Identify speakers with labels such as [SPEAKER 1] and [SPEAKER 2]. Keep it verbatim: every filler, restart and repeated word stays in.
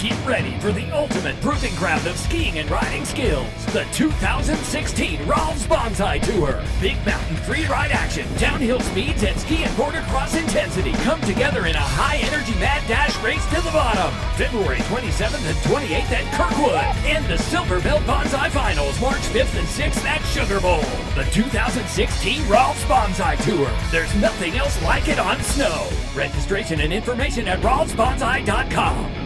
[SPEAKER 1] Get ready for the ultimate proving ground of skiing and riding skills. The two thousand sixteen Rahlves Banzai Tour. Big mountain free ride action, downhill speeds, and ski and border cross intensity come together in a high-energy mad dash race to the bottom. February twenty-seventh and twenty-eighth at Kirkwood. And the Silver Belt Banzai Finals, March fifth and sixth at Sugar Bowl. The two thousand sixteen Rahlves Banzai Tour. There's nothing else like it on snow. Registration and information at rahlves banzai dot com.